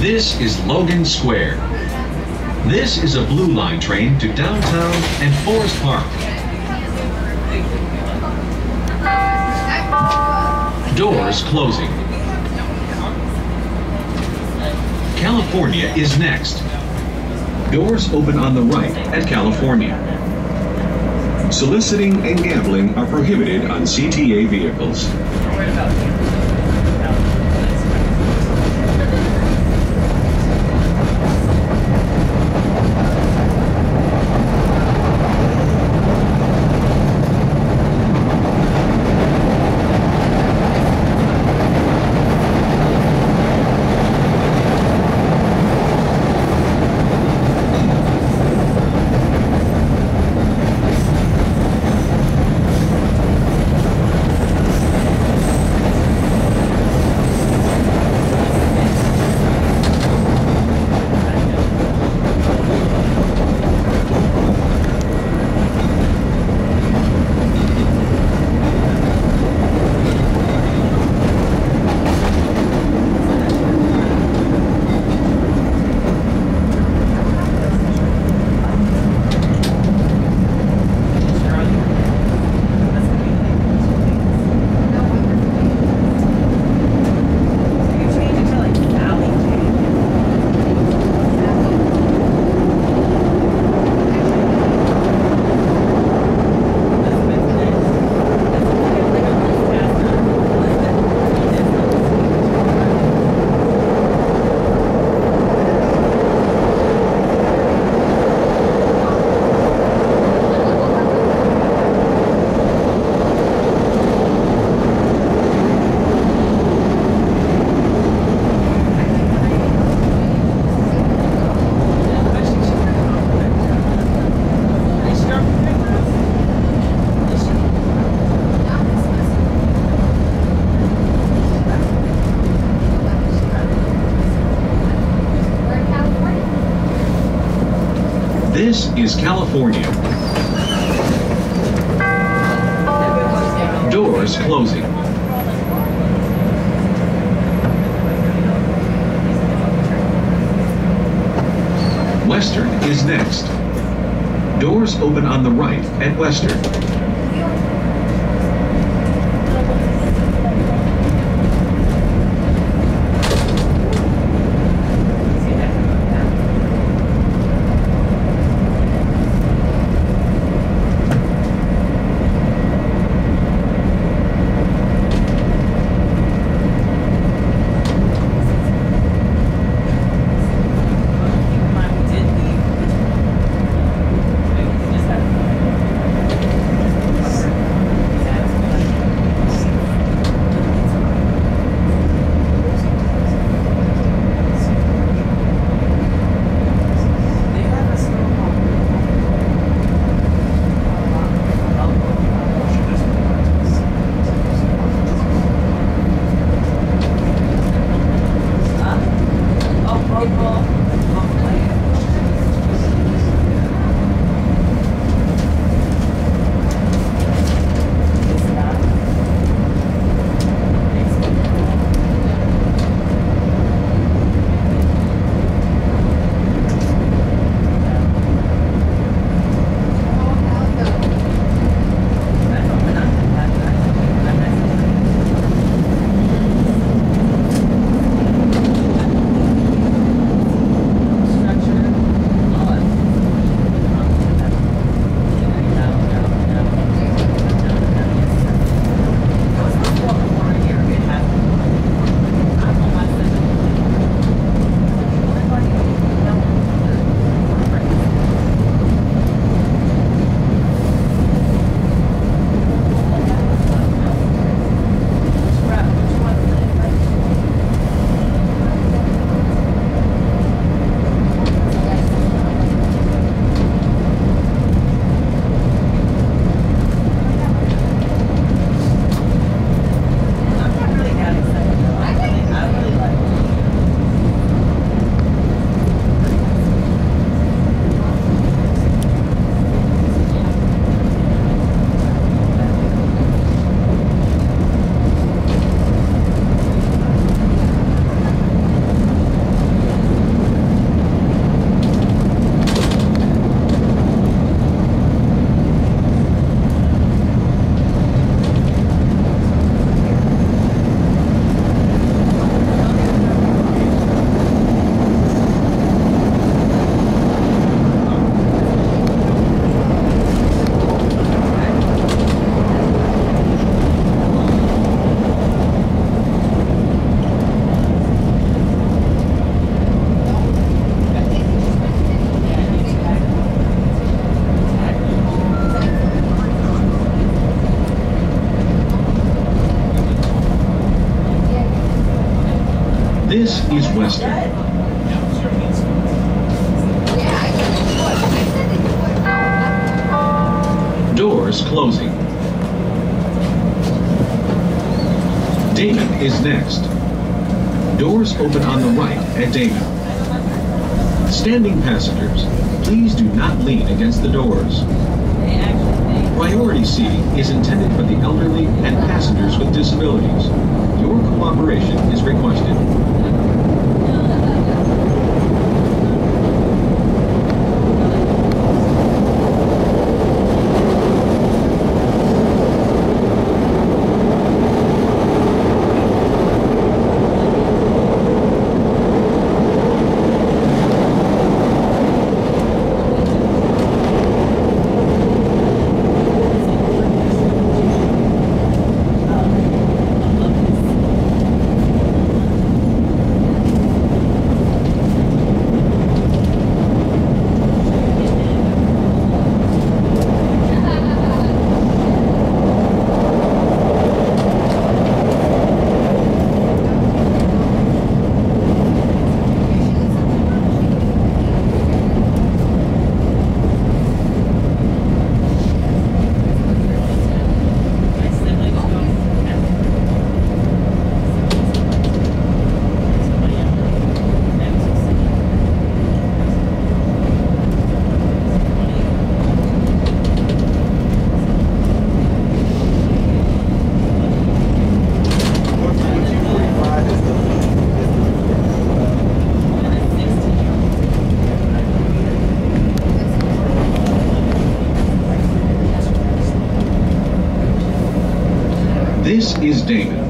This is Logan Square. This is a Blue Line train to downtown and Forest Park. Doors closing. California is next. Doors open on the right at California. Soliciting and gambling are prohibited on CTA vehicles. This is California. Doors closing. Western is next. Doors open on the right at Western. is western. Doors closing. Damen is next. Doors open on the right at Damen. Standing passengers, please do not lean against the doors. Priority seating is intended for the elderly and passengers with disabilities. Your cooperation is requested. This is Damen.